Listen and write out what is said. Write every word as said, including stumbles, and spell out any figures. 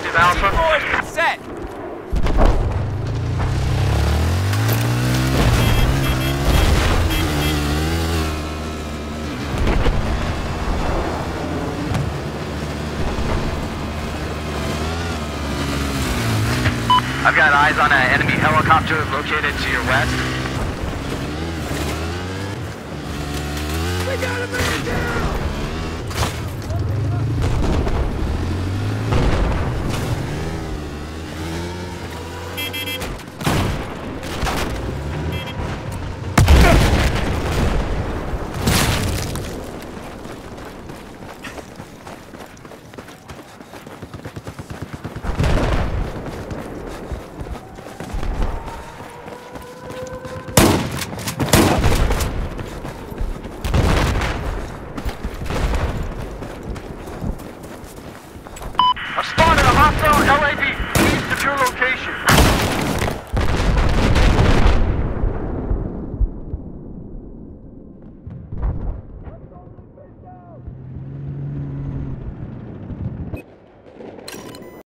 Objective Alpha. Set! I've got eyes on an enemy helicopter located to your west. We got a man down! I've spotted a hostile L A V east of your location.